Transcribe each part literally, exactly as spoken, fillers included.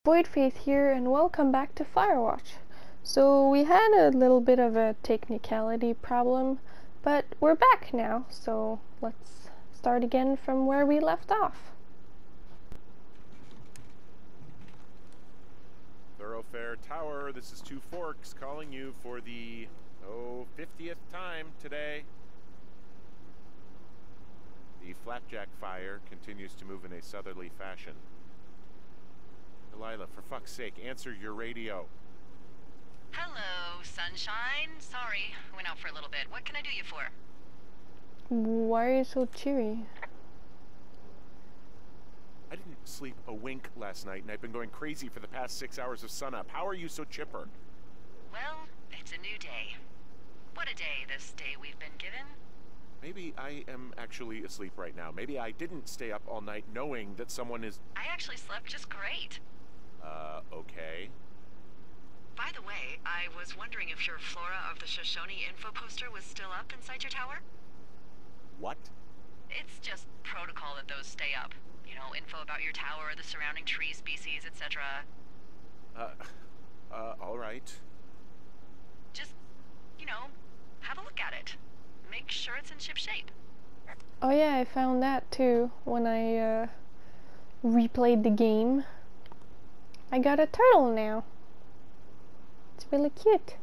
Void Faith here, and welcome back to Firewatch. So we had a little bit of a technicality problem, but we're back now, so let's start again from where we left off. Thoroughfare Tower, this is Two Forks calling you for the, oh, fiftieth time today. The flapjack fire continues to move in a southerly fashion. Delilah, for fuck's sake, answer your radio. Hello, sunshine. Sorry, went out for a little bit. What can I do you for? Why are you so cheery? I didn't sleep a wink last night, and I've been going crazy for the past six hours of sunup. How are you so chipper? Well, it's a new day. What a day, this day we've been given. Maybe I am actually asleep right now. Maybe I didn't stay up all night knowing that someone is... I actually slept just great. Uh, okay. By the way, I was wondering if your Flora of the Shoshone info poster was still up inside your tower? What? It's just protocol that those stay up. You know, info about your tower, the surrounding tree species, et cetera. Uh, uh, all right. Just, you know, have a look at it. Make sure it's in ship shape. Oh yeah, I found that too when I uh, replayed the game. I got a turtle now. It's really cute.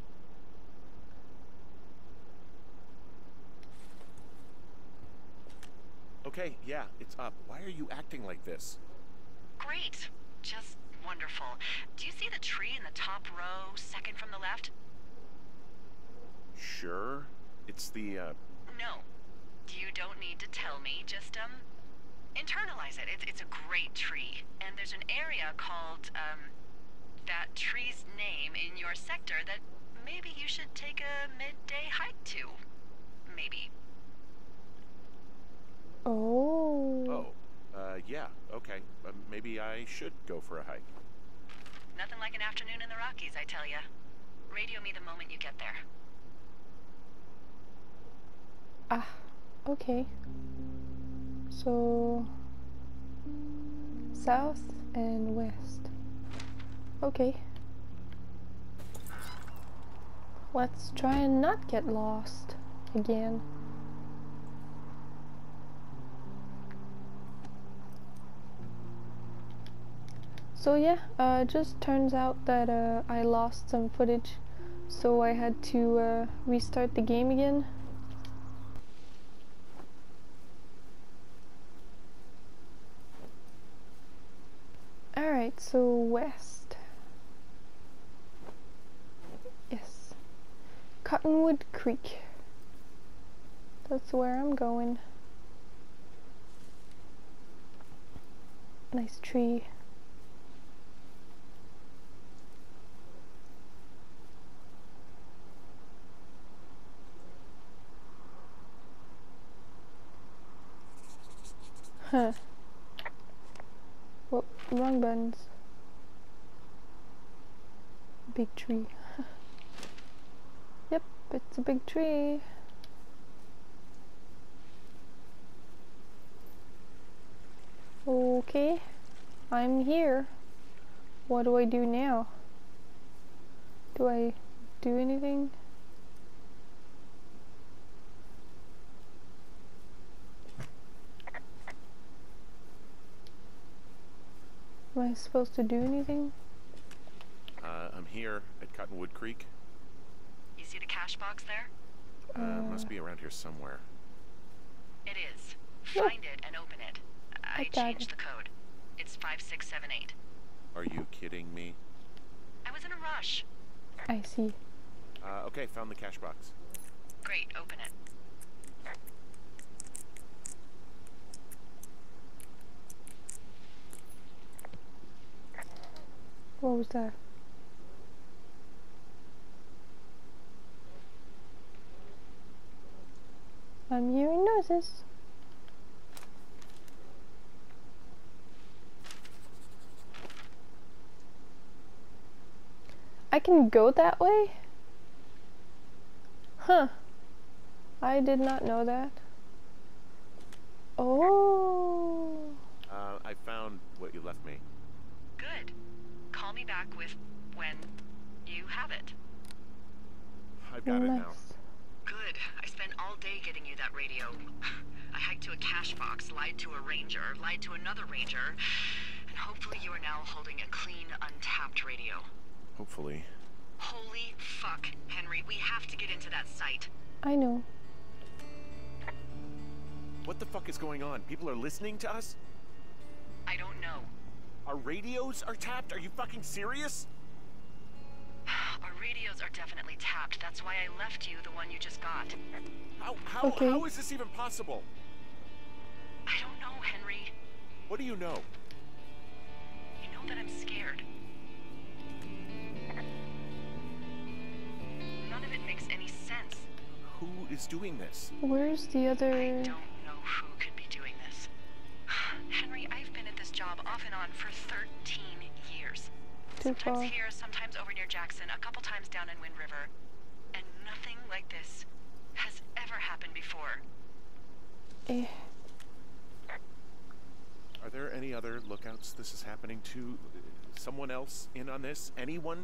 Okay, yeah, it's up. Why are you acting like this? Great. Just wonderful. Do you see the tree in the top row, second from the left? Sure. It's the, uh... No. You don't need to tell me. Just, um, internalize it. It's, it's a great tree. And there's an area called, um, that tree's name in your sector that maybe you should take a midday hike to. Maybe. Oh. Oh. Uh, yeah, okay. Uh, maybe I should go for a hike. Nothing like an afternoon in the Rockies, I tell ya. Radio me the moment you get there. Ah, okay. So, south and west. Okay. Let's try and not get lost again. So yeah, uh, just turns out that uh, I lost some footage, so I had to uh, restart the game again. Alright, so west. Yes. Cottonwood Creek. That's where I'm going. Nice tree. Huh. Whoop, wrong buttons. Big tree. Yep, it's a big tree. Okay, I'm here. What do I do now? Do I do anything? Am I supposed to do anything? Uh, I'm here at Cottonwood Creek. You see the cash box there? Uh, Uh, must be around here somewhere. It is. Yep. Find it and open it. I, I got changed it. the code. It's five six seven eight. Are you kidding me? I was in a rush. I see. Uh, okay, found the cash box. Great, open it. What was that? I'm hearing noises. I can go that way? Huh. I did not know that. Oh. Uh, I found what you left me. Good. me back with when you have it. I've got it now. Nice. Good. I spent all day getting you that radio. I hiked to a cash box, lied to a ranger, lied to another ranger, and hopefully you are now holding a clean, untapped radio. Hopefully. Holy fuck, Henry, we have to get into that site. I know. What the fuck is going on? People are listening to us? I don't know. Our radios are tapped? Are you fucking serious? Our radios are definitely tapped. That's why I left you the one you just got. How, how, Okay. how is this even possible? I don't know, Henry. What do you know? You know that I'm scared. None of it makes any sense. Who is doing this? Where's the I other... don't know who could be doing this. Henry, I've been at this job off and on for thirteen years. Too Sometimes far. here, sometimes over near Jackson, a couple times down in Wind River. And nothing like this has ever happened before. Eh. Are there any other lookouts this is happening to? Someone else in on this? Anyone?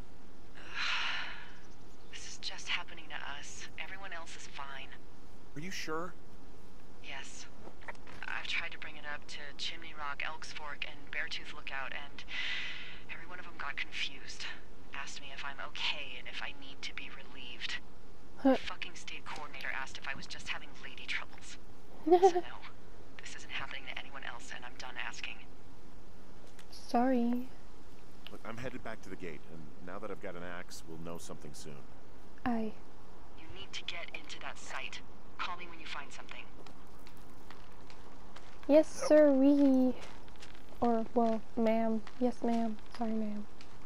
This is just happening to us. Everyone else is fine. Are you sure? Yes. I've tried to bring it up to Chimney Rock, Elks Fork, and Beartooth Lookout, and every one of them got confused. Asked me if I'm okay and if I need to be relieved. Huh. The fucking state coordinator asked if I was just having lady troubles. So no, this isn't happening to anyone else, and I'm done asking. Sorry. Look, I'm headed back to the gate, and now that I've got an axe, we'll know something soon. I. You need to get into that site. Call me when you find something. Yes, sir, we. Or, well, ma'am. Yes, ma'am. Sorry, ma'am.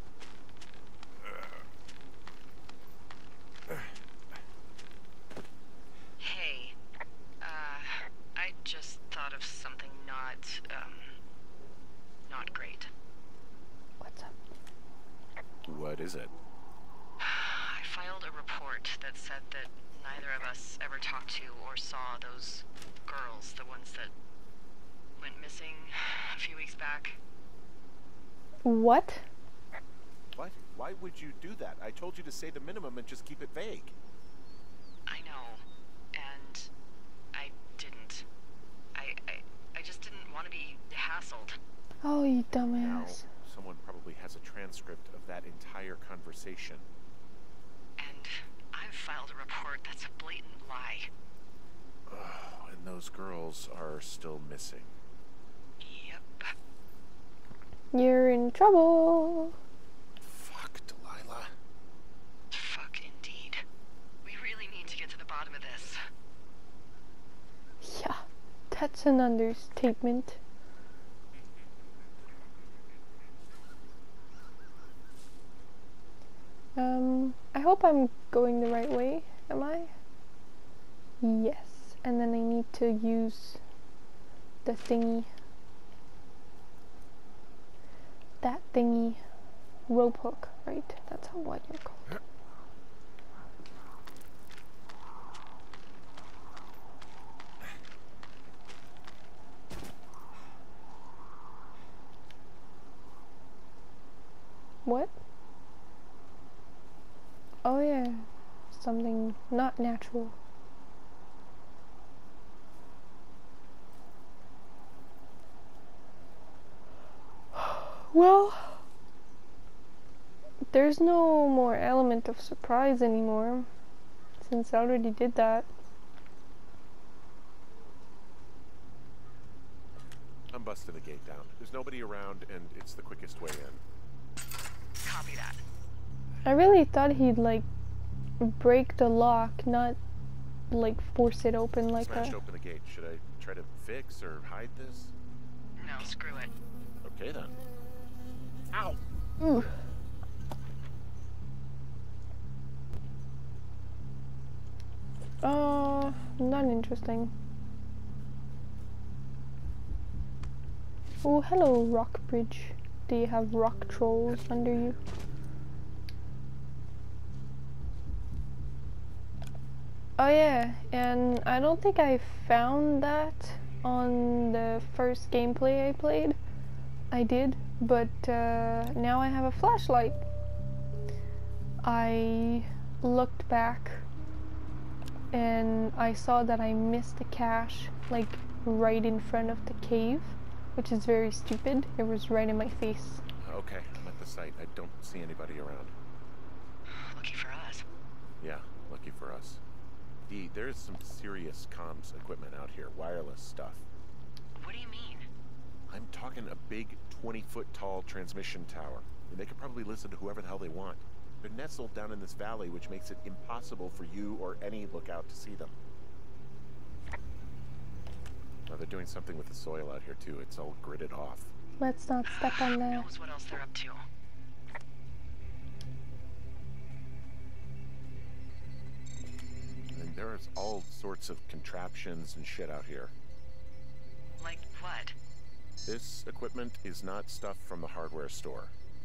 Hey, uh, I just thought of something not, um, not great. What's up? What is it? I filed a report that said that neither of us ever talked to or saw those girls, the ones that went missing a few weeks back. What? What? Why would you do that? I told you to say the minimum and just keep it vague. I know, and I didn't. I, I, I just didn't want to be hassled. Oh, you Now, dumbass. someone probably has a transcript of that entire conversation. And I've filed a report that's a blatant lie. Oh, and those girls are still missing. Yep. You're in trouble. Fuck, Delilah. Fuck indeed. We really need to get to the bottom of this. Yeah, that's an understatement. Um, I hope I'm going the right way, am I? Yes, and then I need to use the thingy. That thingy. Rope hook, right? That's how what you're called. What? Oh yeah, something not natural. Well, there's no more element of surprise anymore, since I already did that. I'm busting the gate down. There's nobody around, and it's the quickest way in. Copy that. I really thought he'd like break the lock, not like force it open like Smashed a... open the gate. Should I try to fix or hide this? No, screw it. Okay then. Ow! Ooh. Uh, not interesting. Oh, hello, rock bridge. Do you have rock trolls under you? Oh yeah, and I don't think I found that on the first gameplay I played. I did, but uh, now I have a flashlight. I looked back and I saw that I missed the cache, like right in front of the cave, which is very stupid. It was right in my face. Okay, I'm at the site. I don't see anybody around. Lucky for us. Yeah, lucky for us. D, there's some serious comms equipment out here, wireless stuff. What do you mean? I'm talking a big twenty foot tall transmission tower. And they could probably listen to whoever the hell they want. They're nestled down in this valley, which makes it impossible for you or any lookout to see them. Well, they're doing something with the soil out here too. It's all gridded off. Let's not step on Who that. knows what else they're up to? And there's all sorts of contraptions and shit out here. Like what? This equipment is not stuff from the hardware store.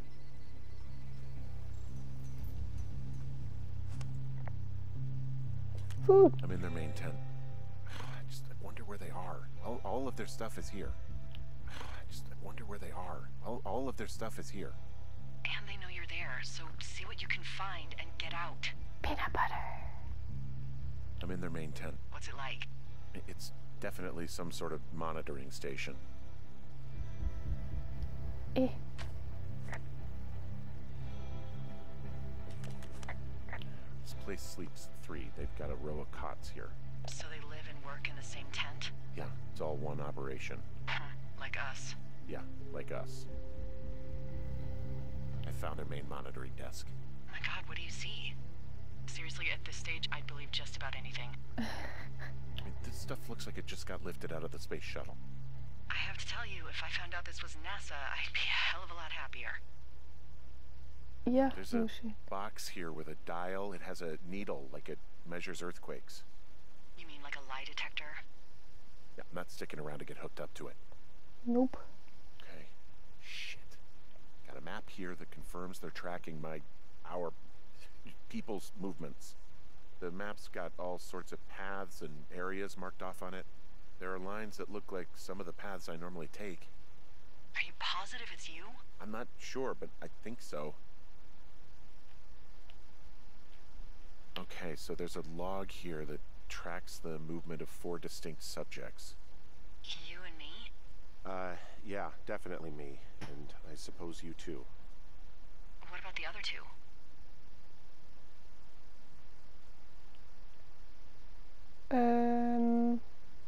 Food. I'm in their main tent. I just I wonder where they are. All, all of their stuff is here. I just I wonder where they are. All, all of their stuff is here. And they know you're there, so see what you can find and get out. Peanut butter. I'm in their main tent. What's it like? I- It's definitely some sort of monitoring station. Eh. This place sleeps three. They've got a row of cots here. So they live and work in the same tent? Yeah, it's all one operation. Like us. Yeah, like us. I found their main monitoring desk. Oh my god, what do you see? Seriously, at this stage, I'd believe just about anything. I mean, this stuff looks like it just got lifted out of the space shuttle. I have to tell you, if I found out this was NASA, I'd be a hell of a lot happier. Yeah, There's no a shit. box here with a dial. It has a needle, like it measures earthquakes. You mean like a lie detector? Yeah, I'm not sticking around to get hooked up to it. Nope. Okay. Shit. Got a map here that confirms they're tracking my, our people's movements. The map's got all sorts of paths and areas marked off on it. There are lines that look like some of the paths I normally take. Are you positive it's you? I'm not sure, but I think so. Okay, so there's a log here that tracks the movement of four distinct subjects. You and me? Uh, yeah, definitely me. And I suppose you too. What about the other two? Um,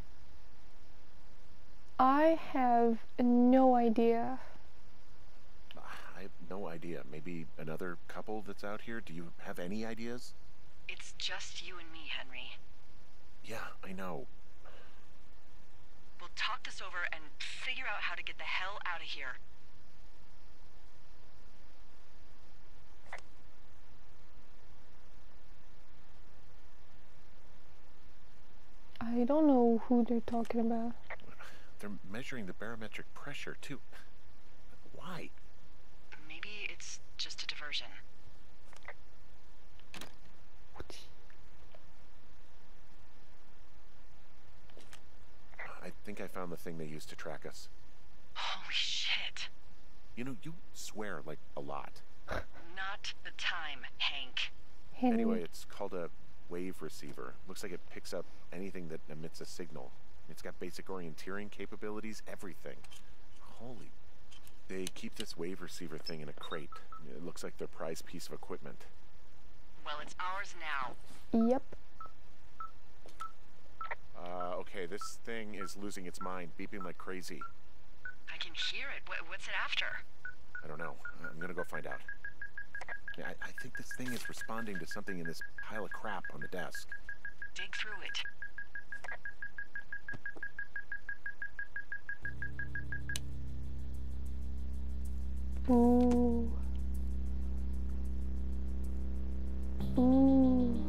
I have no idea. I have no idea. Maybe another couple that's out here? Do you have any ideas? It's just you and me, Henry. Yeah, I know. We'll talk this over and figure out how to get the hell out of here. I don't know who they're talking about. They're measuring the barometric pressure, too. Why? Maybe it's just a diversion. I think I found the thing they used to track us. Holy shit. You know, you swear, like, a lot. Not the time, Hank. Henry. Anyway, it's called a wave receiver. Looks like it picks up anything that emits a signal. It's got basic orienteering capabilities, everything. Holy... They keep this wave receiver thing in a crate. It looks like their prized piece of equipment. Well, it's ours now. Yep. Uh, okay, this thing is losing its mind, beeping like crazy. I can hear it. Wh- what's it after? I don't know. I'm gonna go find out. Yeah, I, I think this thing is responding to something in this pile of crap on the desk. Dig through it. Ooh. Ooh.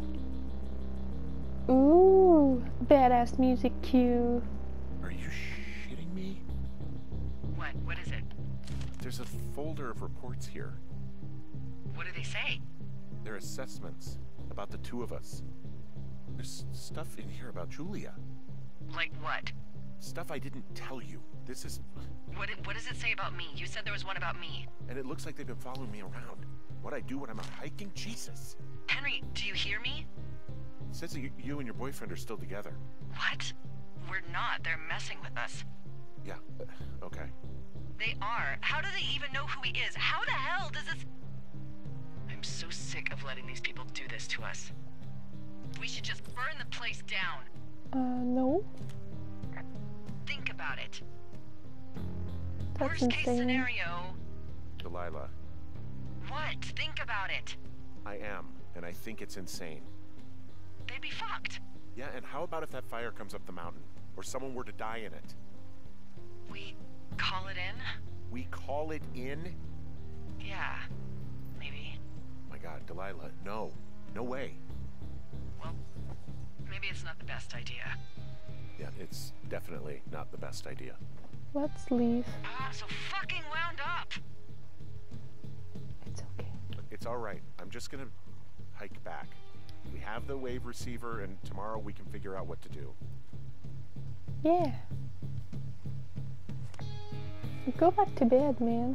Ooh. Badass music cue. Are you shitting me? What? What is it? There's a folder of reports here. What do they say? They're assessments about the two of us. There's stuff in here about Julia. Like what? Stuff I didn't tell you. This is... What, did- what does it say about me? You said there was one about me. And it looks like they've been following me around. What I do when I'm out hiking? Jesus. Henry, do you hear me? It says that you, you and your boyfriend are still together. What? We're not. They're messing with us. Yeah, uh, okay. They are. How do they even know who he is? How the hell does this... I'm so sick of letting these people do this to us. We should just burn the place down. Uh, no. Think about it. That's Worst case insane. scenario... Delilah, What? Think about it. I am, and I think it's insane. They'd be fucked. Yeah, and how about if that fire comes up the mountain? Or someone were to die in it? We call it in? We call it in? Yeah. Maybe. My God, Delilah, no. No way. Well, maybe it's not the best idea. Yeah, it's definitely not the best idea. Let's leave. Ah, I'm so fucking wound up. It's okay. It's all right. I'm just gonna hike back. We have the wave receiver, and tomorrow we can figure out what to do. Yeah. Go back to bed, man.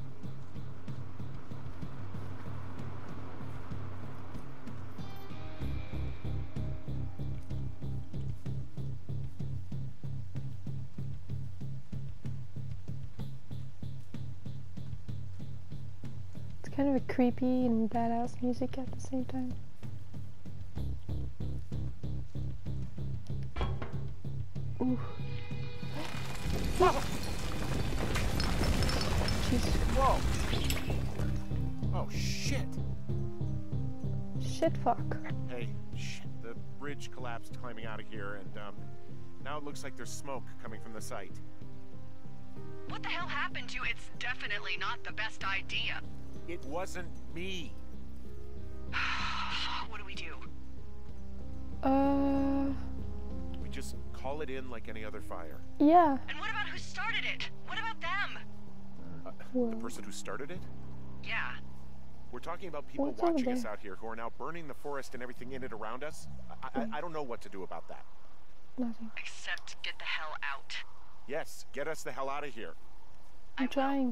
It's kind of a creepy and badass music at the same time. Ooh. Jesus. Whoa! Oh, shit! Shit fuck. Hey, shit. The bridge collapsed climbing out of here, and, um, now it looks like there's smoke coming from the site. What the hell happened to you? It's definitely not the best idea. It wasn't me. What do we do? Uh, We just call it in like any other fire. yeah. And what about who started it? What about them? Uh, Well. the person who started it? Yeah. We're talking about people What's over watching us there? out here who are now burning the forest and everything in it around us. I, I, I don't know what to do about that. Nothing. Except get the hell out. Yes, get us the hell out of here. I I'm will. trying.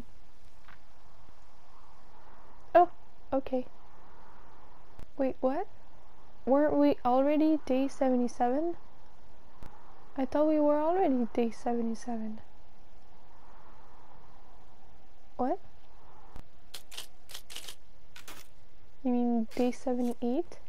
Oh, okay. Wait, what? Weren't we already day seventy-seven? I thought we were already day seventy-seven. What? You mean day seventy-eight?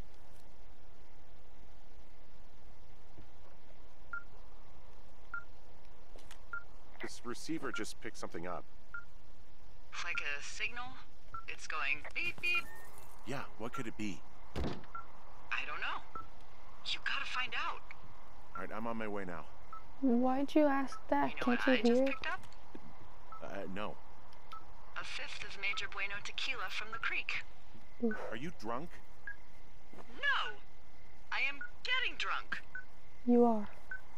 This receiver just picked something up. Like a signal? It's going beep beep. Yeah, what could it be? I don't know. You gotta find out. All right, I'm on my way now. Why'd you ask that? You know Can't what you I just hear? picked up? Uh, no. A fifth of Major Bueno tequila from the creek. Oof. Are you drunk? No! I am getting drunk. You are.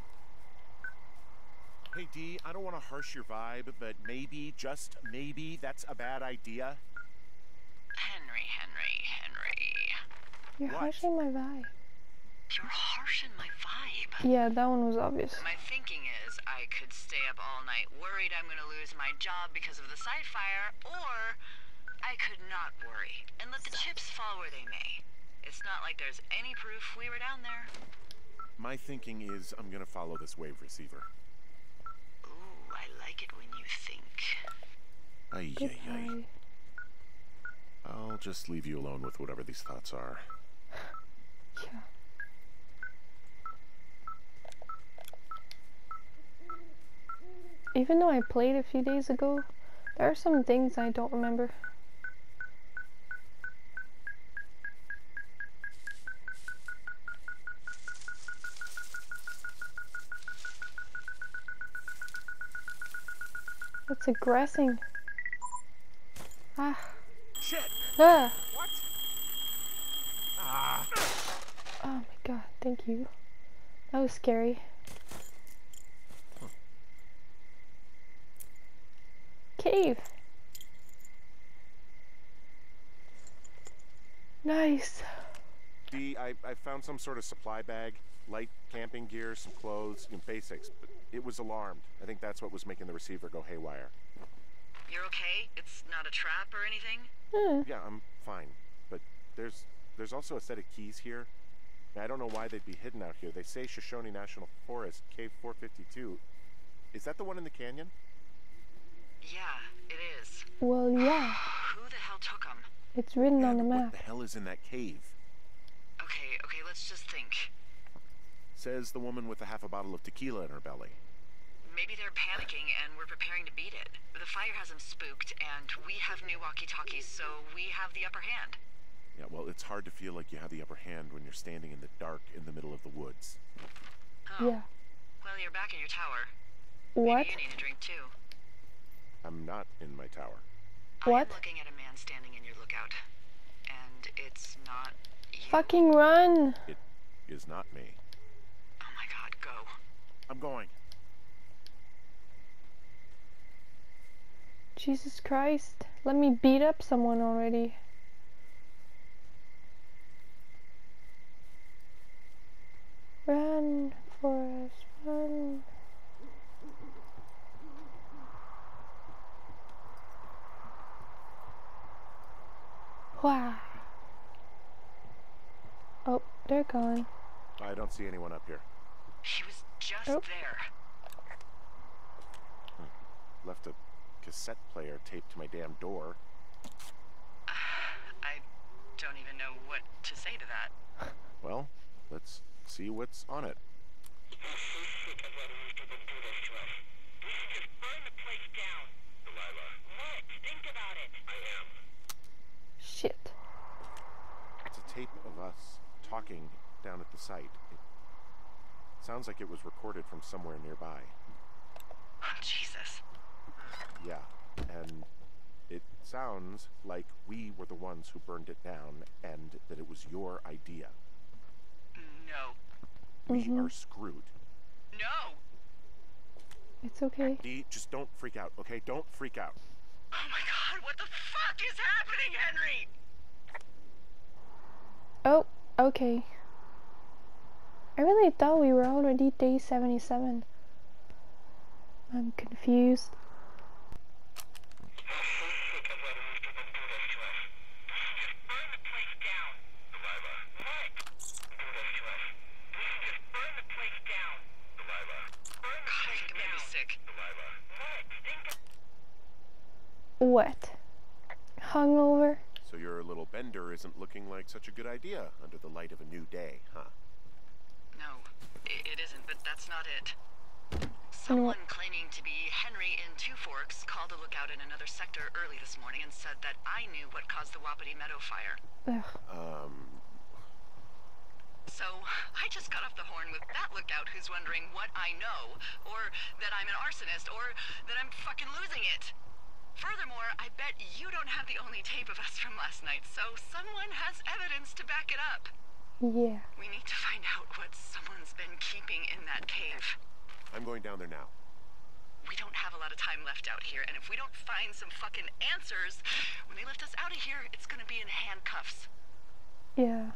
Hey, Dee, I don't want to harsh your vibe, but maybe, just maybe, that's a bad idea. Henry, Henry, Henry. You're What? harshing my vibe. You're harshing my vibe. Yeah, that one was obvious. My thinking is I could stay up all night worried I'm gonna lose my job because of the site fire, or I could not worry and let the chips fall where they may. It's not like there's any proof we were down there. My thinking is I'm gonna follow this wave receiver. Ooh, I like it when you think. Ay, ay, ay. Goodbye. I'll just leave you alone with whatever these thoughts are. Yeah. Even though I played a few days ago, there are some things I don't remember. That's aggressing. Ah. Shit! Ah. What? Ah! Oh my god, thank you. That was scary. Cave. Nice. Dee, I, I found some sort of supply bag. light camping gear, some clothes, and basics, but it was alarmed. I think that's what was making the receiver go haywire. You're okay? It's not a trap or anything? Hmm. Yeah, I'm fine, but there's there's also a set of keys here. I don't know why they'd be hidden out here. They say Shoshone National Forest, Cave four fifty-two. Is that the one in the canyon? Yeah, it is. Well, yeah. Who the hell took them? It's written on the And map. what the hell is in that cave? Okay, okay, let's just think. Says the woman with a half a bottle of tequila in her belly. Maybe they're panicking and we're preparing to beat it. The fire has them spooked, and we have new walkie-talkies, so we have the upper hand. Yeah, well, it's hard to feel like you have the upper hand when you're standing in the dark in the middle of the woods. Oh. Yeah. Well, you're back in your tower. What? Maybe you need a drink, too. I'm not in my tower. What? I'm looking at a man standing in your lookout, and it's not you. Fucking run! It is not me. Oh my god, go. I'm going. Jesus Christ. Let me beat up someone already. Run, Forrest, run. Wow. Oh, they're gone. I don't see anyone up here. He was just Oh. there. Left a cassette player taped to my damn door. I don't even know what to say to that. Well, let's see what's on it. Shit. It's a tape of us talking down at the site. It sounds like it was recorded from somewhere nearby. Oh, Jesus. Yeah, and it sounds like we were the ones who burned it down and that it was your idea. No. We Mhm. are screwed. No! It's okay. Dee, just don't freak out, okay? Don't freak out. Oh my god, what the fuck is happening, Henry? Oh, okay. I really thought we were already day seventy-seven. I'm confused. God, I think I'm gonna be sick. What? Hungover? So your little bender isn't looking like such a good idea under the light of a new day, huh? No, it, it isn't, but that's not it. Someone claiming to be Henry in Two Forks called a lookout in another sector early this morning and said that I knew what caused the Wapiti Meadow fire. Ugh. Um, So, I just got off the horn with that lookout who's wondering what I know, or that I'm an arsonist, or that I'm fucking losing it. Furthermore, I bet you don't have the only tape of us from last night, so someone has evidence to back it up. Yeah. We need to find out what someone's been keeping in that cave. I'm going down there now. We don't have a lot of time left out here, and if we don't find some fucking answers, when they lift us out of here, it's gonna be in handcuffs. Yeah.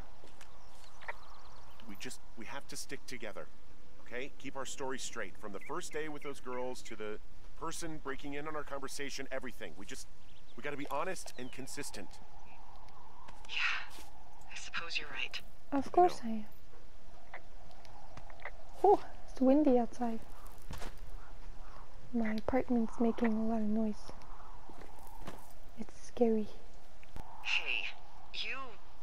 We just, we have to stick together, okay? Keep our story straight. From the first day with those girls to the person breaking in on our conversation, everything. We just, we gotta be honest and consistent. Yeah, I suppose you're right. Of course I am. Oh, it's windy outside. My apartment's making a lot of noise. It's scary. Hey, you...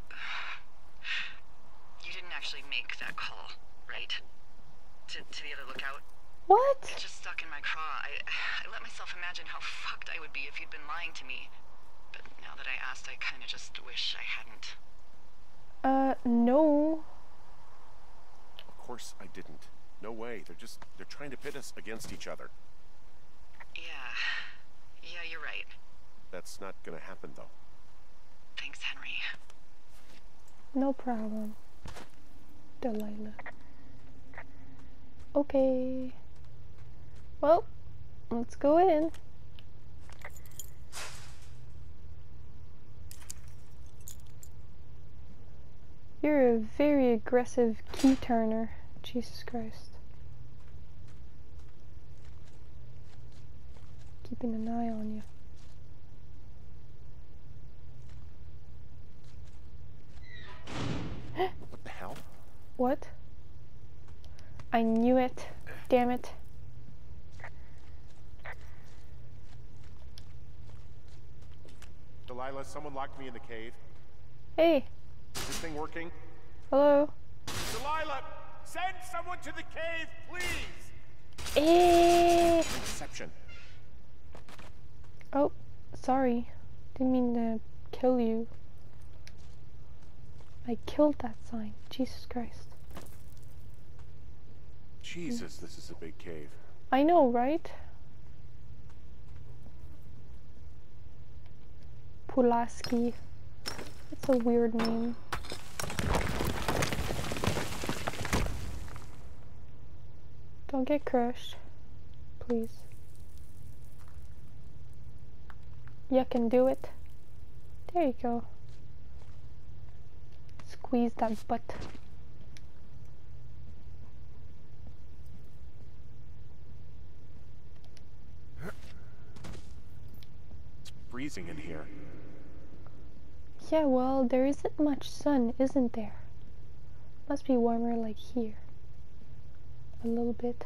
You didn't actually make that call, right? To, to the other lookout? What? It just stuck in my craw. I, I let myself imagine how fucked I would be if you'd been lying to me. But now that I asked, I kinda just wish I hadn't. Uh, no. Of course I didn't. No way. They're just, they're trying to pit us against each other. Yeah. Yeah, you're right. That's not gonna happen, though. Thanks, Henry. No problem. Delilah. Okay. Well, let's go in. You're a very aggressive key turner. Jesus Christ. Keeping an eye on you. What the hell? What? I knew it. Damn it. Delilah, someone locked me in the cave. Hey. Is this thing working? Hello. Delilah, send someone to the cave, please! Eh. Deception. Oh, sorry. Didn't mean to kill you. I killed that sign. Jesus Christ. Jesus, this is a big cave. I know, right? Pulaski. That's a weird name. Don't get crushed. Please. You can do it. There you go. Squeeze that butt. It's freezing in here. Yeah, well, there isn't much sun, isn't there? Must be warmer like here. A little bit.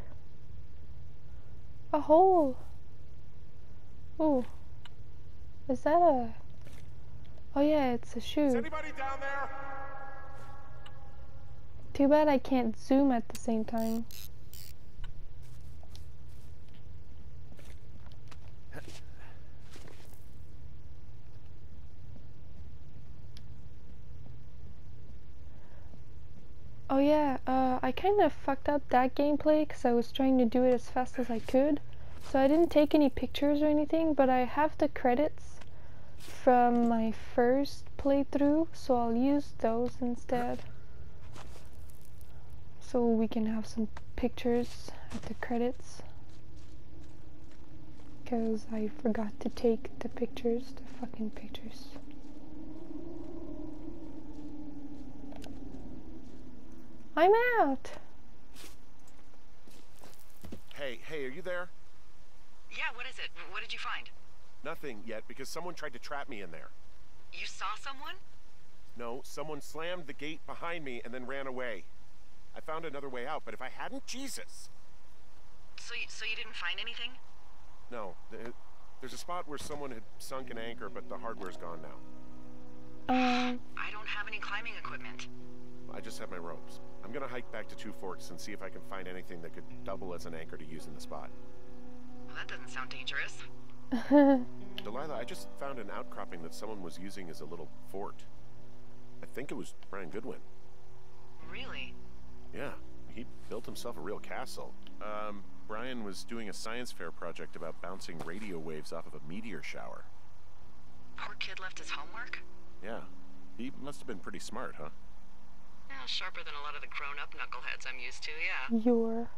A hole! Ooh. Is that a... Oh yeah, it's a shoe. Is anybody down there? Too bad I can't zoom at the same time. Oh yeah, uh, I kind of fucked up that gameplay because I was trying to do it as fast as I could. So I didn't take any pictures or anything, but I have the credits from my first playthrough, so I'll use those instead. So we can have some pictures at the credits. Because I forgot to take the pictures, the fucking pictures. I'm out! Hey, hey, are you there? Yeah, what is it? What did you find? Nothing yet, because someone tried to trap me in there. You saw someone? No, someone slammed the gate behind me and then ran away. I found another way out, but if I hadn't, Jesus! So you, so you didn't find anything? No, th- there's a spot where someone had sunk an anchor, but the hardware's gone now. Um, I don't have any climbing equipment. I just have my ropes. I'm gonna hike back to Two Forks and see if I can find anything that could double as an anchor to use in the spot. Well, that doesn't sound dangerous. Delilah, I just found an outcropping that someone was using as a little fort. I think it was Brian Goodwin. Really? Yeah, he built himself a real castle. Um, Brian was doing a science fair project about bouncing radio waves off of a meteor shower. Poor kid left his homework? Yeah, he must have been pretty smart, huh? Yeah, sharper than a lot of the grown-up knuckleheads I'm used to, yeah. you're...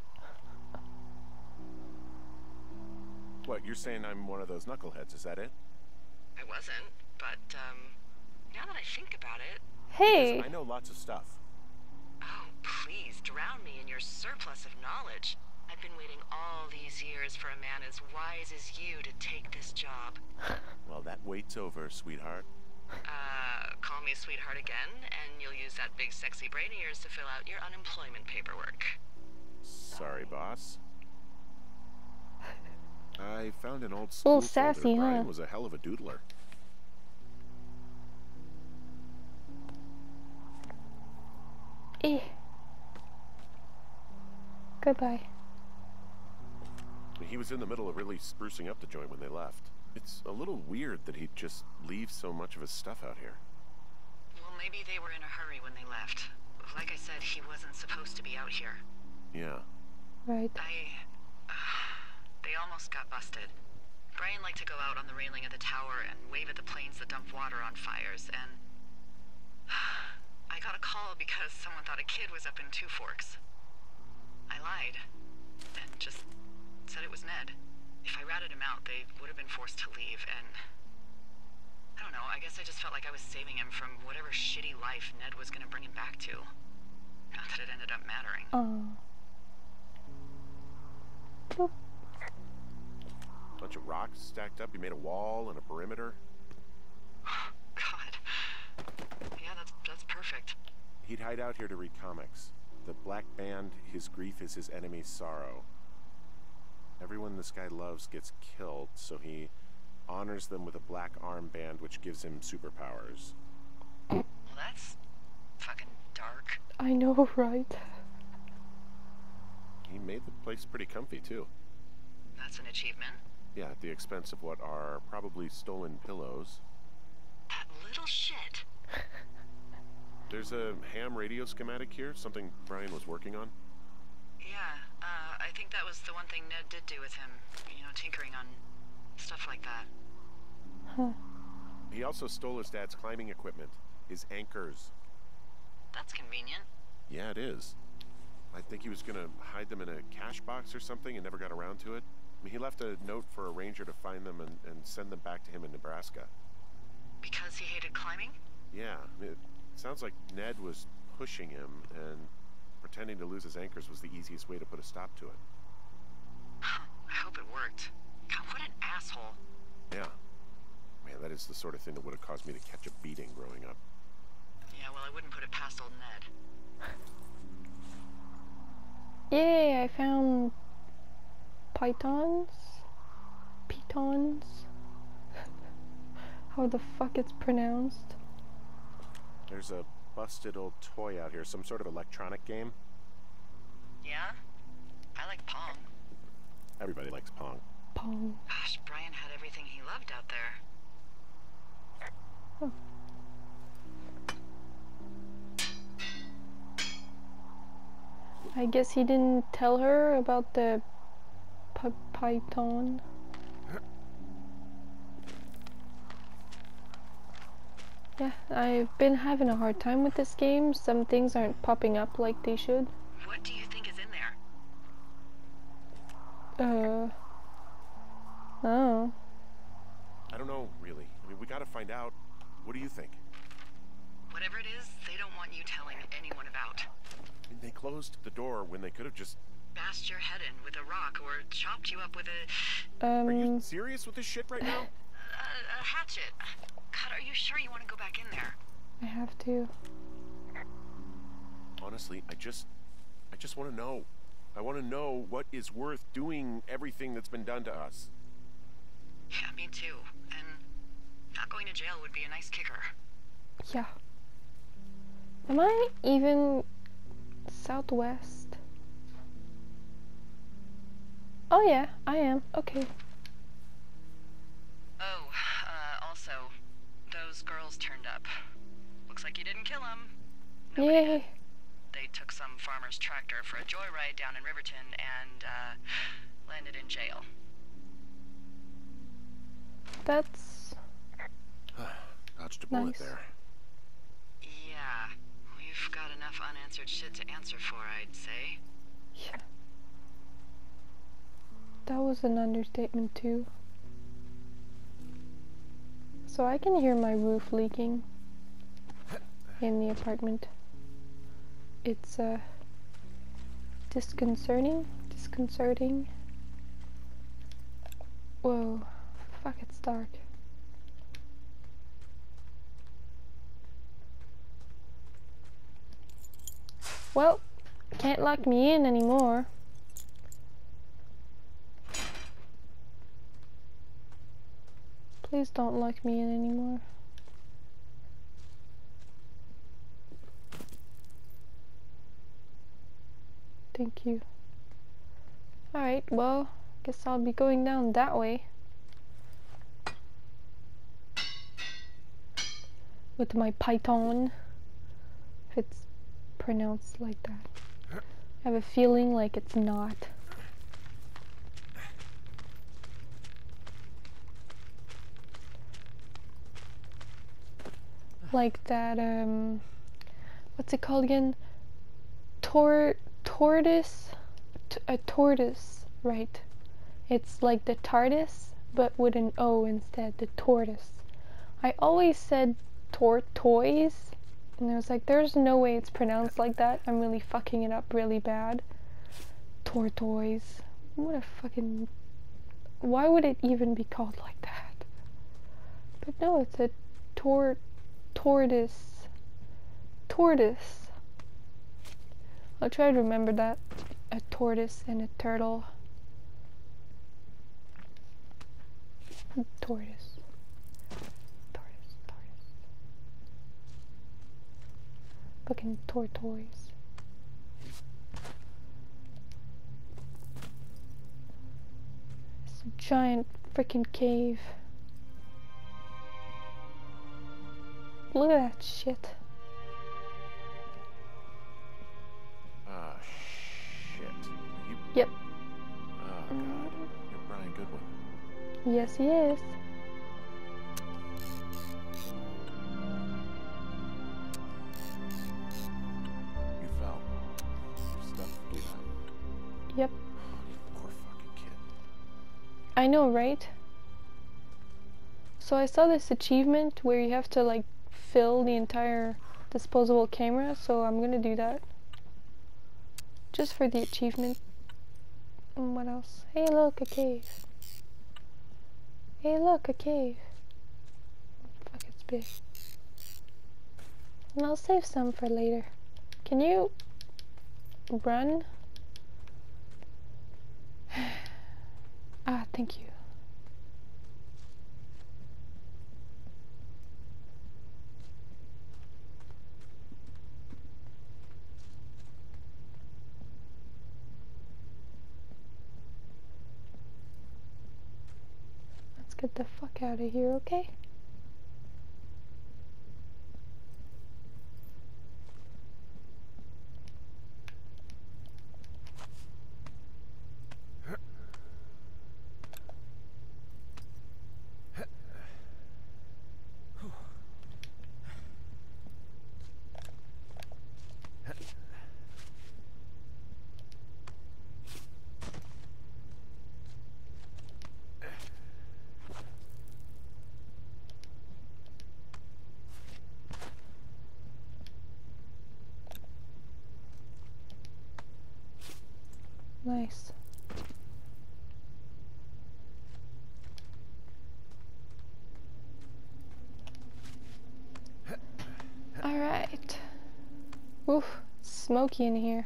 What, you're saying I'm one of those knuckleheads, is that it? I wasn't, but, um, now that I think about it... Hey! Because I know lots of stuff. Oh, please, drown me in your surplus of knowledge. I've been waiting all these years for a man as wise as you to take this job. Well, that wait's over, sweetheart. Uh, call me sweetheart again, and you'll use that big sexy brain of yours to fill out your unemployment paperwork. Sorry, boss. I found an old A school little sassy, folder. Brian huh? was a hell of a doodler. Eh. Goodbye. He was in the middle of really sprucing up the joint when they left. It's a little weird that he'd just leave so much of his stuff out here. Well, maybe they were in a hurry when they left. Like I said, he wasn't supposed to be out here. Yeah. Right. I... Uh, they almost got busted. Brian liked to go out on the railing of the tower and wave at the planes that dumped water on fires, and... I got a call because someone thought a kid was up in Two Forks. I lied, and just said it was Ned. If I ratted him out, they would have been forced to leave, and... I don't know, I guess I just felt like I was saving him from whatever shitty life Ned was gonna bring him back to. Not that it ended up mattering. Oh. Boop. Bunch of rocks stacked up. He made a wall and a perimeter. God. Yeah, that's that's perfect. He'd hide out here to read comics. The Black Band, his grief is his enemy's sorrow. Everyone this guy loves gets killed, so he honors them with a black armband which gives him superpowers. Well, that's fucking dark. I know, right? He made the place pretty comfy, too. That's an achievement. Yeah, at the expense of what are probably stolen pillows. That little shit. There's a ham radio schematic here, something Brian was working on. Yeah, uh, I think that was the one thing Ned did do with him. You know, tinkering on stuff like that. Huh. He also stole his dad's climbing equipment, his anchors. That's convenient. Yeah, it is. I think he was gonna hide them in a cash box or something and never got around to it. I mean, he left a note for a ranger to find them and, and send them back to him in Nebraska. Because he hated climbing? Yeah, it sounds like Ned was pushing him, and pretending to lose his anchors was the easiest way to put a stop to it. I hope it worked. God, what an asshole. Yeah. Man, that is the sort of thing that would have caused me to catch a beating growing up. Yeah, well, I wouldn't put it past old Ned. Yay, I found pythons? Pitons? How the fuck it's pronounced? There's a busted old toy out here, some sort of electronic game. Yeah? I like Pong. Everybody likes Pong. Pong. Gosh, Brian had everything he loved out there. Oh. I guess he didn't tell her about the p python. Yeah, I've been having a hard time with this game. Some things aren't popping up like they should. What do you think is in there? Uh... Oh. I don't know, really. I mean, we gotta find out. What do you think? Whatever it is, they don't want you telling anyone about. I mean, they closed the door when they could have just... Bashed your head in with a rock or chopped you up with a... Are you Um... serious with this shit right now? a, a hatchet. God, are you sure you want to go back in there? I have to. Honestly, I just... I just want to know. I want to know what is worth doing everything that's been done to us. Yeah, me too. And not going to jail would be a nice kicker. Yeah. Am I even southwest? Oh yeah, I am. Okay. Oh, uh, also, those girls turned up. Looks like you didn't kill them. Nobody Yay. did. They took some farmer's tractor for a joyride down in Riverton and, uh, landed in jail. That's... Dodged a bullet Nice. there. Yeah, we've got enough unanswered shit to answer for, I'd say. Yeah. That was an understatement too. So I can hear my roof leaking in the apartment. It's uh disconcerting, disconcerting. Whoa, fuck, it's dark. Well, can't lock me in anymore. Please don't lock me in anymore. Thank you. Alright, well, guess I'll be going down that way. With my python. If it's pronounced like that. I have a feeling like it's not. Like that, um, what's it called again? Tor tortoise? T a tortoise, right. It's like the TARDIS, but with an O instead, the tortoise. I always said tortoise, And I was like, there's no way it's pronounced like that. I'm really fucking it up really bad. Tortoise. What a fucking... Why would it even be called like that? But no, it's a tor... tortoise. Tortoise. I'll try to remember that. A tortoise and a turtle. Tortoise. Tortoise, tortoise. Fucking tortoise. It's a giant freaking cave. Look at that shit. Ah, shit. You... Yep. Oh, God. You're Brian Goodwin. Yes, he is. You fell. Your stuff gave out. Yep. Oh, you poor fucking kid. I know, right? So I saw this achievement where you have to like fill the entire disposable camera, so I'm gonna do that. Just for the achievement. And what else? Hey look, a cave. Hey look, a cave. Fuck, it's big. And I'll save some for later. Can you run? Ah, thank you. Let's get the fuck out of here, okay? Nice. Alright. Oof, smoky in here.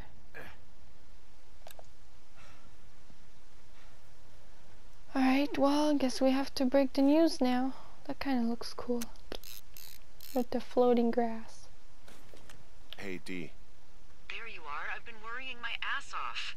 Alright, well, I guess we have to break the news now. That kind of looks cool. With the floating grass. Hey, Dee. There you are. I've been worrying my ass off.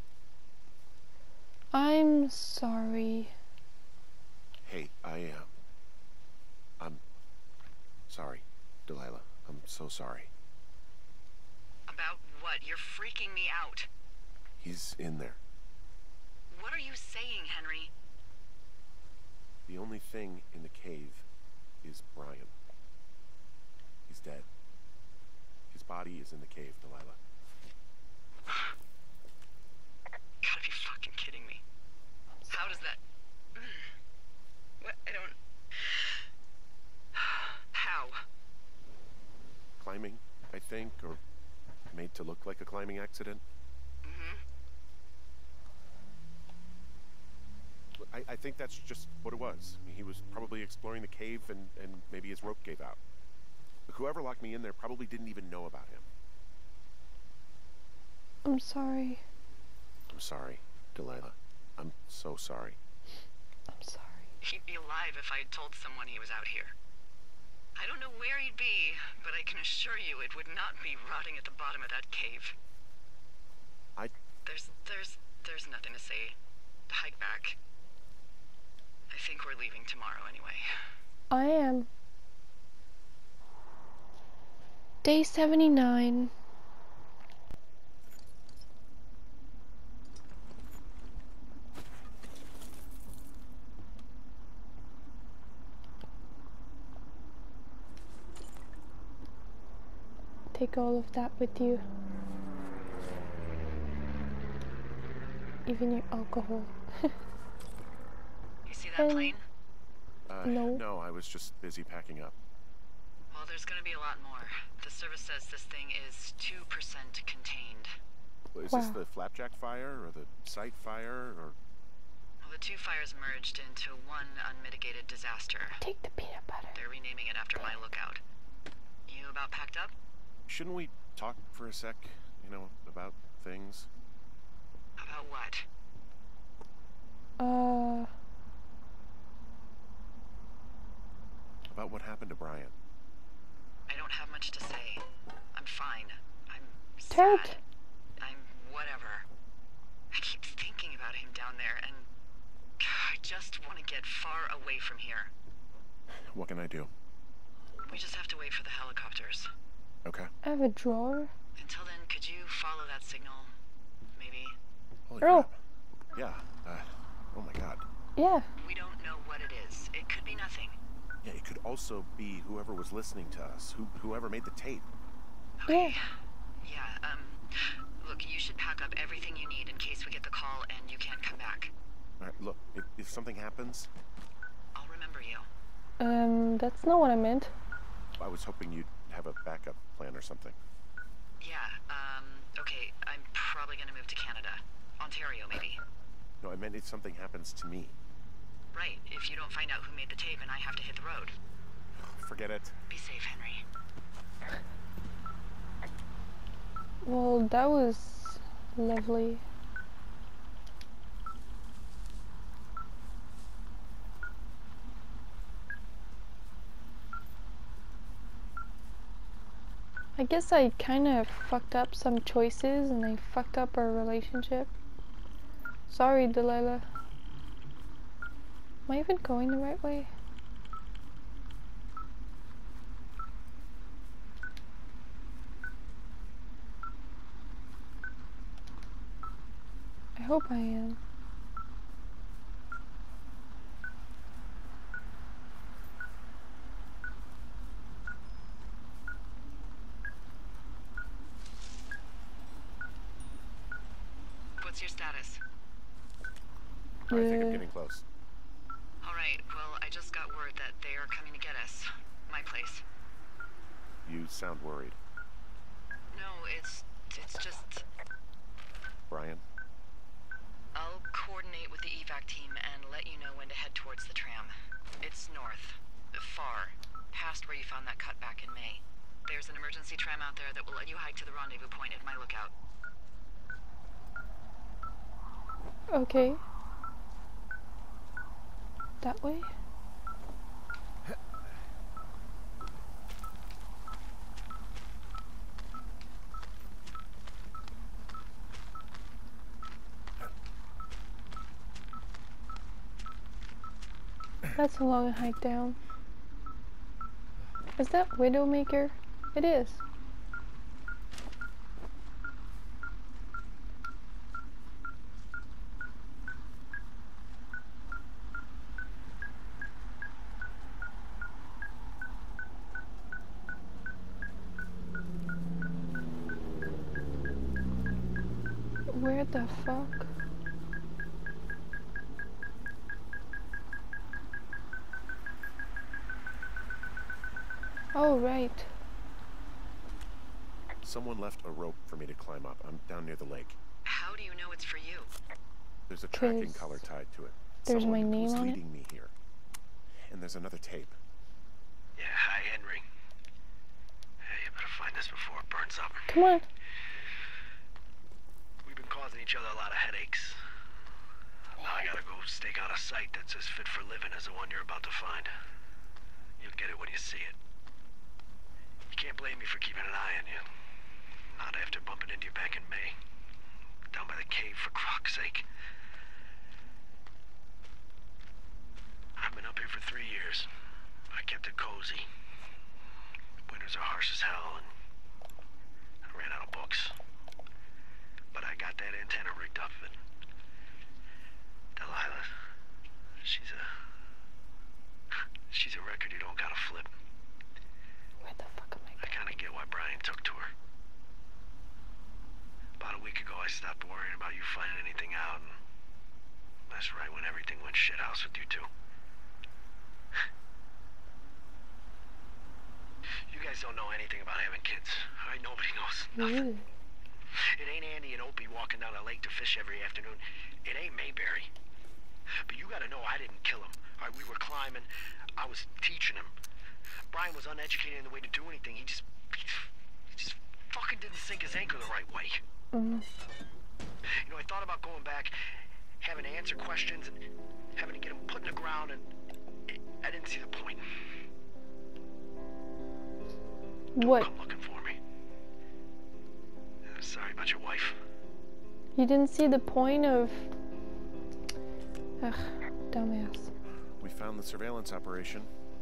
I'm sorry. Hey, I am. I'm sorry, Delilah. I'm so sorry. About what? You're freaking me out. He's in there. What are you saying, Henry? The only thing in the cave is Brian. He's dead. His body is in the cave, Delilah. Gotta be fucking kidding me. How does that... What? I don't... How? Climbing, I think, or made to look like a climbing accident. Mm-hmm. I, I think that's just what it was. I mean, he was probably exploring the cave and, and maybe his rope gave out. Whoever locked me in there probably didn't even know about him. I'm sorry. I'm sorry, Delilah. I'm so sorry. I'm sorry. He'd be alive if I had told someone he was out here. I don't know where he'd be, but I can assure you it would not be rotting at the bottom of that cave. I... There's, there's, there's nothing to say. Hike back. I think we're leaving tomorrow anyway. I am. Day seventy-nine. Take all of that with you. Even your alcohol. You see that Um, plane? Uh, No. no, I was just busy packing up. Well, Well, there's gonna be a lot more. The service says this thing is two percent contained. Well, is Wow. this the Flapjack fire or the site fire or? Well, the two fires merged into one unmitigated disaster. Take the peanut butter. They're renaming it after my lookout. You about packed up? Shouldn't we talk for a sec? You know, about things. About what? Uh, About what happened to Brian. I don't have much to say. I'm fine. I'm Tell sad. it. I'm whatever. I keep thinking about him down there, and I just want to get far away from here. What can I do? We just have to wait for the helicopters. Okay. I have a drawer. Until then, could you follow that signal? Maybe? Holy Oh. crap. Yeah. Uh, oh my god. Yeah. We don't know what it is. It could be nothing. Yeah, it could also be whoever was listening to us, who whoever made the tape. Okay. Yeah, um, look, you should pack up everything you need in case we get the call and you can't come back. All right, look, if, if something happens, I'll remember you. Um, that's not what I meant. I was hoping you'd have a backup plan or something. Yeah, um, okay, I'm probably gonna move to Canada. Ontario, maybe. No, I meant if something happens to me. Right, if you don't find out who made the tape and I have to hit the road. Forget it. Be safe, Henry. Well, that was lovely. I guess I kind of fucked up some choices and I fucked up our relationship. Sorry, Delilah. Am I even going the right way? I hope I am. What's your status? I think I'm Yeah. getting close. Alright, well, I just got word that they are coming to get us. My place. You sound worried. No, it's, it's just... Brian? I'll coordinate with the evac team and let you know when to head towards the tram. It's north. Far. Past where you found that cut back in May. There's an emergency tram out there that will let you hike to the rendezvous point at my lookout. Okay. That way? That's a long hike down. Is that Widowmaker? It is. Where the fuck? Oh, right. Someone left a rope for me to climb up. I'm down near the lake. How do you know it's for you? There's a tracking 'Cause collar tied to it. there's my Someone name who's on it? leading me here. And there's another tape. Yeah, hi, Henry. Hey, you better find this before it burns up. Come on. We've been causing each other a lot of headaches. Now I gotta go stake out a site that's as fit for living as the one you're about to find. You'll get it when you see it. You can't blame me for keeping an eye on you. Not after bumping into you back in May. Down by the cave, for croc's sake. I've been up here for three years. I kept it cozy. Winters are harsh as hell, and I ran out of books. But I got that antenna rigged up, and Delilah, she's a... she's a record you don't gotta flip. Where the fuck am I I kinda get why Brian took to her. About a week ago, I stopped worrying about you finding anything out, and that's right when everything went shithouse with you two. You don't know anything about having kids. All right, nobody knows nothing. Ooh. It ain't Andy and Opie walking down a lake to fish every afternoon. It ain't Mayberry. But you gotta know I didn't kill him. All right, we were climbing. I was teaching him. Brian was uneducated in the way to do anything. He just... He just fucking didn't sink his anchor the right way. Mm. You know, I thought about going back, having to answer questions, and having to get him put in the ground, and I didn't see the point. Don't What? come looking for me. Uh, sorry about your wife. You didn't see the point of... Ugh, dumbass. We found the surveillance operation.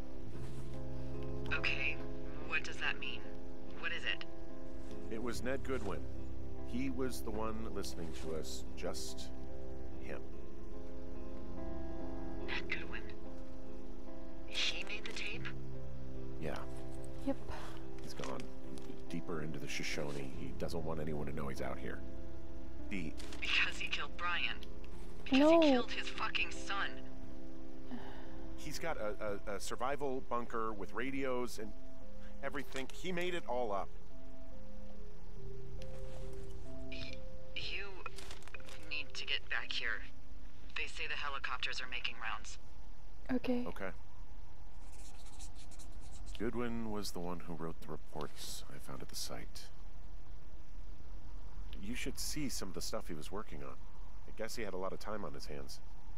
Okay, what does that mean? What is it? It was Ned Goodwin. He was the one listening to us. Just him. Ned Goodwin. He made the tape? Yeah, Yep. he's gone deeper into the Shoshone. He doesn't want anyone to know he's out here. The... Because he killed Brian. Because No. he killed his fucking son. He's got a, a, a survival bunker with radios and everything. He made it all up. Y- you need to get back here. They say the helicopters are making rounds. Okay. Okay. Goodwin was the one who wrote the reports I found at the site. You should see some of the stuff he was working on. I guess he had a lot of time on his hands.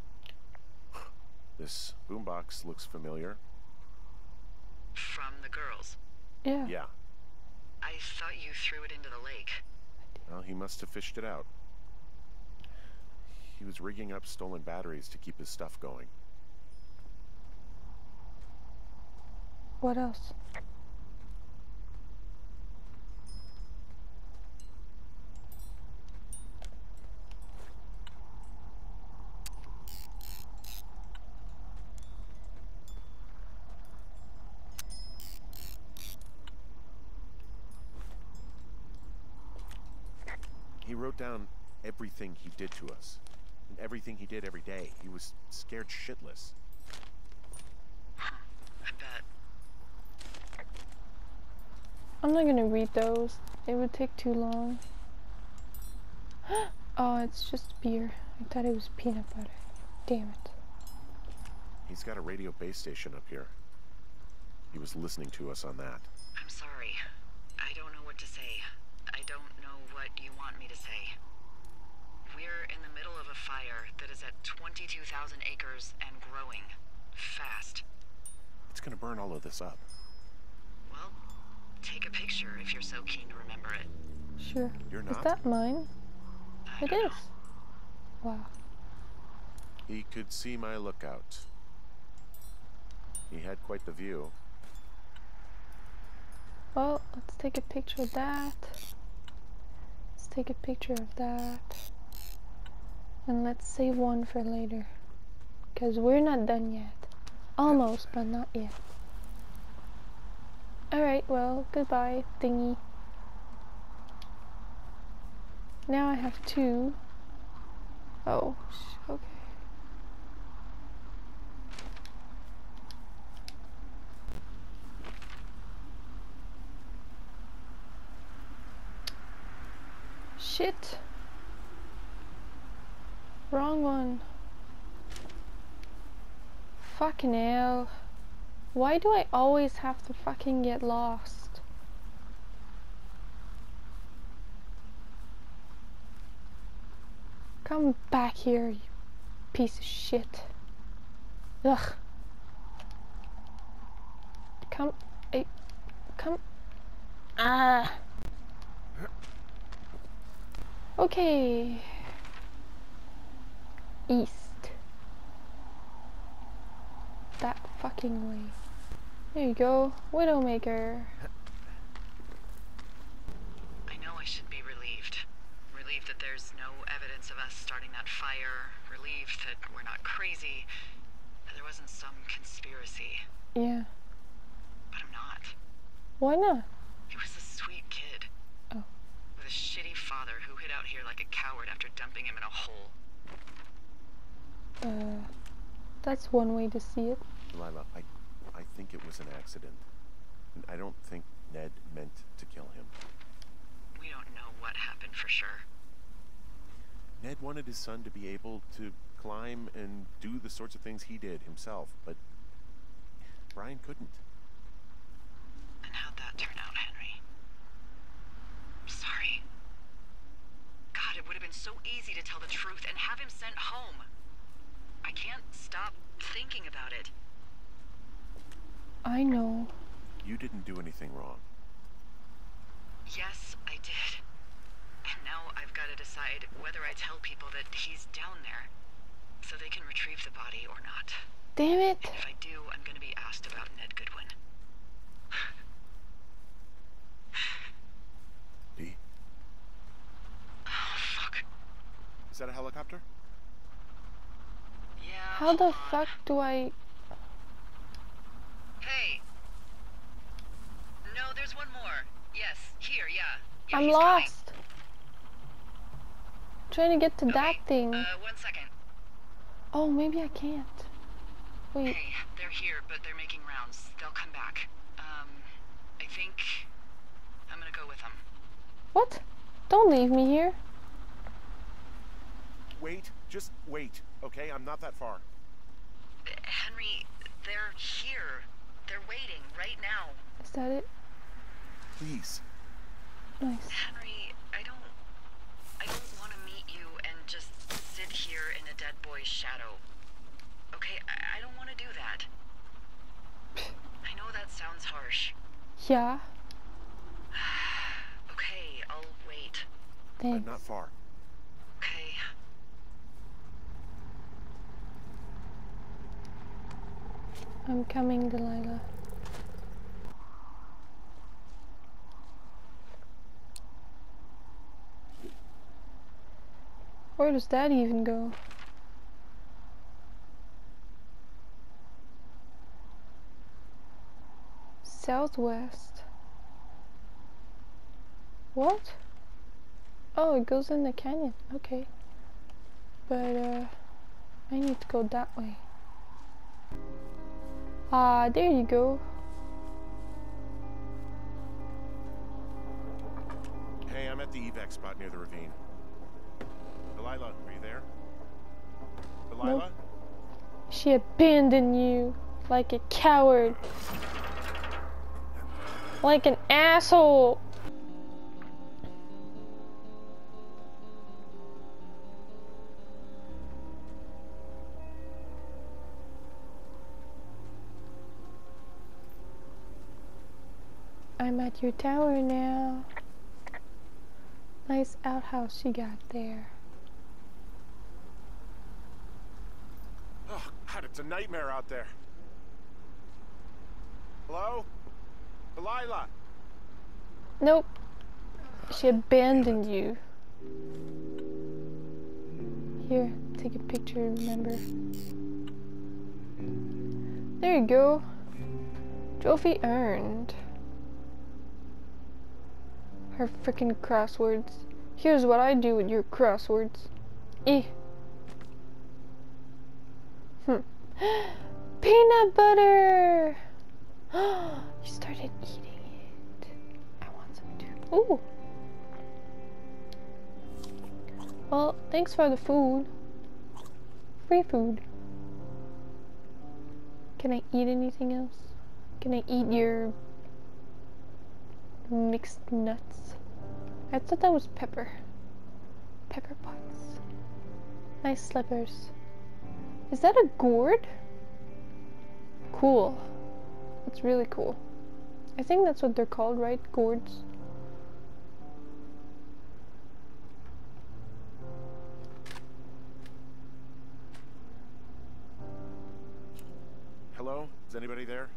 This boombox looks familiar. From the girls. Yeah. Yeah. I thought you threw it into the lake. Well, he must have fished it out. He was rigging up stolen batteries to keep his stuff going. What else? He wrote down everything he did to us. And everything he did every day. He was scared shitless. I bet. I'm not gonna read those. It would take too long. Oh, it's just beer. I thought it was peanut butter. Damn it. He's got a radio base station up here. He was listening to us on that. I'm sorry. I don't know what to say. I don't know what you want me to say. We're in the middle of a fire that is at twenty-two thousand acres and growing. Fast. It's gonna burn all of this up. Well, take a picture if you're so keen to remember it. Sure. You're Is not? that mine? I It don't is. know. Wow. He could see my lookout. He had quite the view. Well, let's take a picture of that. Let's take a picture of that. And let's save one for later. Because we're not done yet. Almost, but not yet. Alright, well, goodbye, thingy. Now I have two. Oh, sh okay. Shit. Wrong one. Fucking hell. Why do I always have to fucking get lost? Come back here, you piece of shit. Ugh. Come. Hey, come. Ah. Okay. East. That fucking way. There you go. Widowmaker. I know I should be relieved. Relieved that there's no evidence of us starting that fire. Relieved that we're not crazy. That there wasn't some conspiracy. Yeah. But I'm not. Why not? He was a sweet kid. Oh. With a shitty father who hid out here like a coward after dumping him in a hole. Uh, that's one way to see it. Lila, I, I think it was an accident. And I don't think Ned Ned wanted his son to be able to climb and do the sorts of things he did himself, but Brian couldn't. And how'd that turn out, Henry? I'm sorry. God, it would have been so easy to tell the truth and have him sent home. I can't stop thinking about it. I know. You didn't do anything wrong. Yes, I did. And now I've got to decide whether I tell people that he's down there so they can retrieve the body or not. Damn it. And if I do, I'm going to be asked about Ned Goodwin. Dee? Oh, fuck. Is that a helicopter? Yeah. How the hold on. fuck do I... Hey. No, there's one more. Yes, here, yeah. yeah I'm he's coming. lost. Trying to get to that Okay, thing. Uh, one second. Oh, maybe I can't. Wait. Hey, they're here, but they're making rounds. They'll come back. Um, I think I'm gonna go with them. What? Don't leave me here. Wait, just wait, okay? I'm not that far. Uh, Henry, they're here. They're waiting right now. Is that it? Please. Nice. Henry, I don't... I don't want to meet you and just sit here in a dead boy's shadow. Okay, I, I don't want to do that. I know that sounds harsh. Yeah. Okay, I'll wait. Thanks. I'm not far. Okay. I'm coming, Delilah. Where does that even go? Southwest. What? Oh, it goes in the canyon. Okay. But, uh, I need to go that way. Ah, there you go. Hey, I'm at the evac spot near the ravine. Delilah, are you there? Delilah? Nope. She abandoned you like a coward. Like an asshole. I'm at your tower now. Nice outhouse you got there. Oh, God, it's a nightmare out there. Hello? Delilah? Nope. She abandoned you. Here, take a picture, remember. There you go. Trophy earned. Her freaking crosswords. Here's what I do with your crosswords. Eh. Hmm. Peanut butter! You started eating it. I want some too. Ooh. Well, thanks for the food. Free food. Can I eat anything else? Can I eat your mixed nuts? I thought that was pepper. Pepper pots. Nice slippers. Is that a gourd? Cool. That's really cool. I think that's what they're called, right? Gourds. Hello? Is anybody there?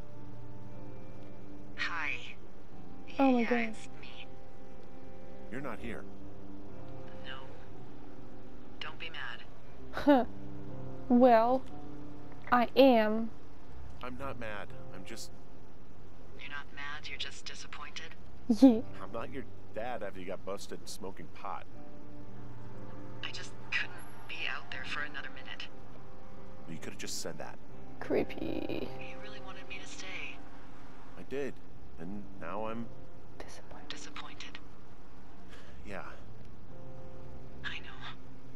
Hi. Oh my yeah, God. it's me. You're not here. No. Don't be mad. Huh. Well, I am. I'm not mad. I'm just... You're not mad, you're just disappointed? Yeah. I'm not your dad after you got busted smoking pot. I just couldn't be out there for another minute. You could have just said that. Creepy. You really wanted me to stay. I did. And now I'm... Disappointed. Disappointed. Yeah. I know.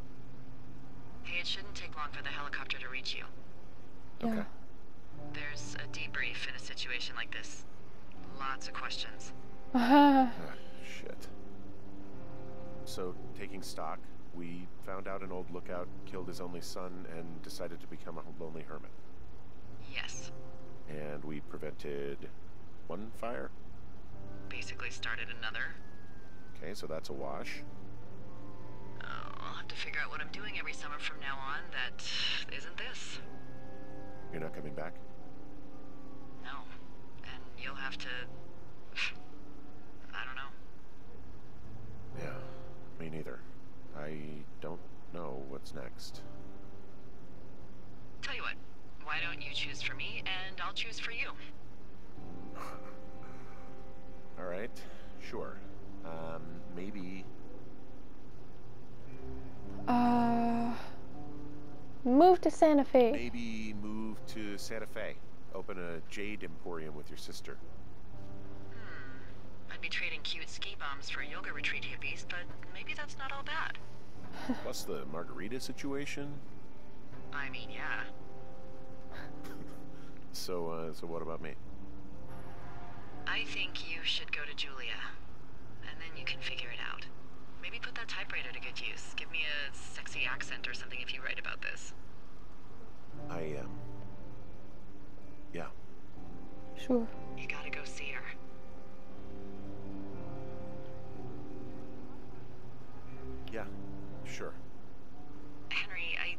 long for the helicopter to reach you. Yeah. Okay. There's a debrief in a situation like this. Lots of questions. Ah, shit. So, taking stock, we found out an old lookout killed his only son and decided to become a lonely hermit. Yes. And we prevented one fire? Basically started another. Okay, so that's a wash. Oh, I'll have to figure out what I'm doing every summer from now on that isn't this. You're not coming back? No. And you'll have to... I don't know. Yeah, me neither. I don't know what's next. Tell you what, why don't you choose for me and I'll choose for you? All right, sure. Um, maybe... Uh, move to Santa Fe. Maybe move to Santa Fe. Open a jade emporium with your sister. Hmm. I'd be trading cute ski bums for yoga retreat hippies, but maybe that's not all bad. Plus the margarita situation. I mean, yeah. So, uh, so what about me? I think you should go to Julia, and then you can figure it out. Maybe put that typewriter to good use. Give me a sexy accent or something if you write about this. I, um... Yeah. Sure. You gotta go see her. Yeah, sure. Henry, I...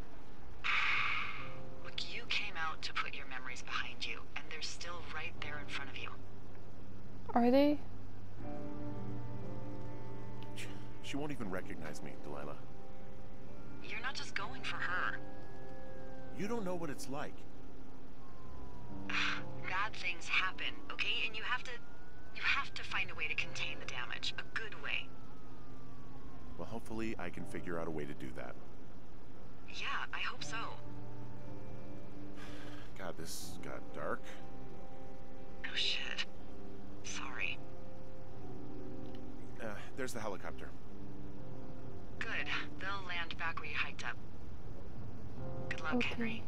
Look, you came out to put your memories behind you, and they're still right there in front of you. Are they? She won't even recognize me, Delilah. You're not just going for her. You don't know what it's like. Bad things happen, okay? And you have to... You have to find a way to contain the damage. A good way. Well, hopefully I can figure out a way to do that. Yeah, I hope so. God, this got dark. Oh, shit. Sorry. Uh, there's the helicopter. Good. They'll land back where you hiked up. Good luck, Okay. Henry.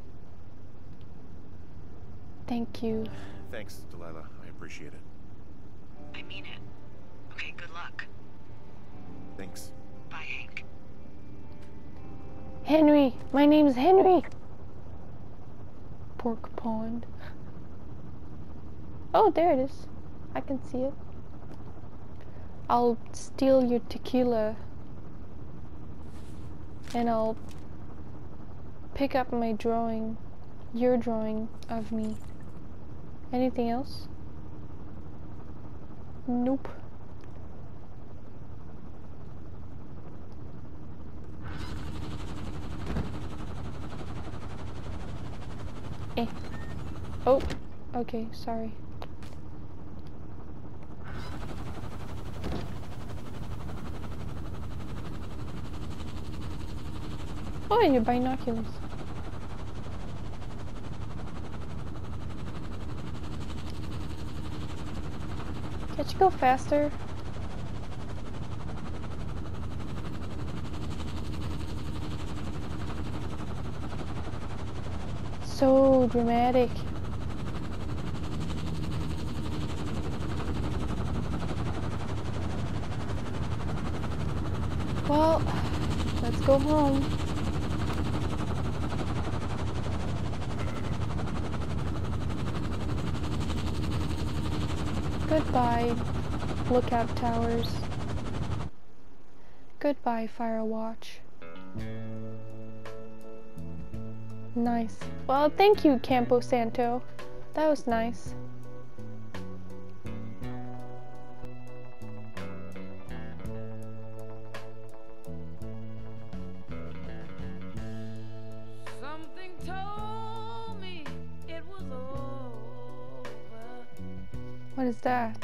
Thank you. Thanks, Delilah. I appreciate it. I mean it. Okay, good luck. Thanks. Bye, Hank. Henry! My name's Henry! Pork pond. Oh, there it is. I can see it. I'll steal your tequila. And I'll pick up my drawing. Your drawing of me. Anything else? Nope. Eh. Oh, okay, sorry. Oh, your binoculars. Can't you go faster? So dramatic. Well, let's go home. Goodbye, lookout towers. Goodbye, Firewatch. Nice. Well, thank you, Campo Santo. That was nice. Something told me it was over. What is that?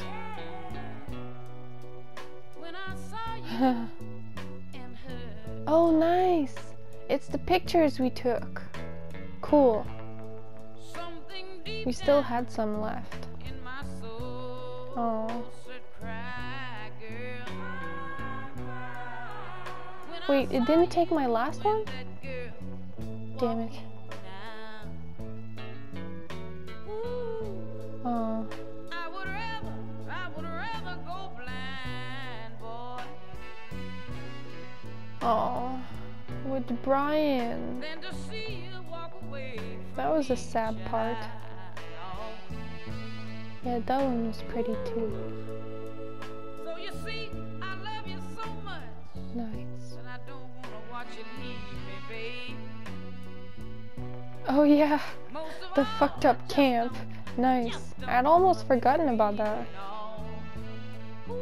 When I saw you and her. Oh, nice. It's the pictures we took. Cool. Something deep We still down had some left. in my soul Oh. said, cry, girl. When I Wait, it saw didn't take you my last with one? that girl, Damn it. Oh. I would rather, I would rather go blind, boy, Oh. With Brian. than to see you walk away from That was a me, sad part. child. Yeah, that one was pretty too. So you see, I love you so much Nice. that I don't wanna watch you leave me, babe. Oh yeah, Most of the all, fucked up just camp. don't- Nice. just don't I'd almost wanna forgotten be about that. free, no. Ooh,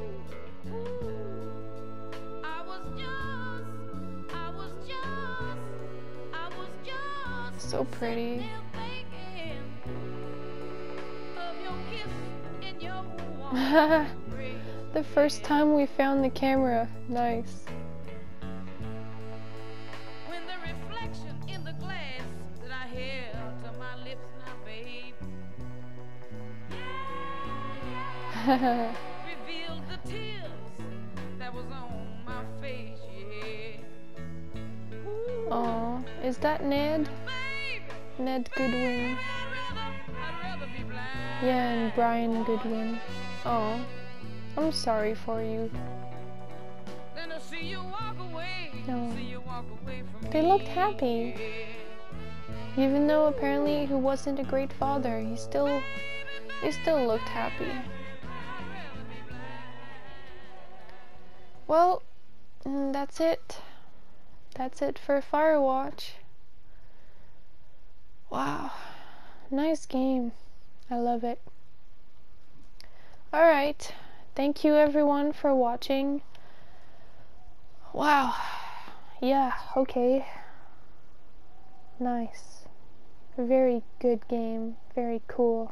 ooh. I was just, I was just, I was just So pretty. sitting there thinking of your kiss and your warm embrace. The first time we found the camera. Nice. When the reflection in the glass that I held to my lips now, babe, revealed the tears that was on my face, yeah. Ooh, Aw, is that Ned? baby, Ned Goodwin. I'd rather, I'd rather be blind. Yeah, and Brian Goodwin. Aw, I'm sorry for you. Than to see you walk away, No. see you walk away from They me, looked happy. yeah. Even though apparently he wasn't a great father, he still, they still looked happy. Well, mm, that's it. That's it for Firewatch. Wow, nice game. I love it. Alright, thank you everyone for watching. Wow, yeah, okay. Nice. Very good game. Very cool.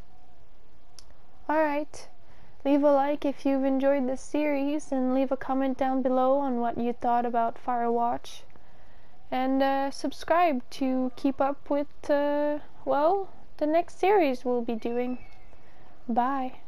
Alright. Leave a like if you've enjoyed this series, and leave a comment down below on what you thought about Firewatch. And uh, subscribe to keep up with, uh, well, the next series we'll be doing. Bye.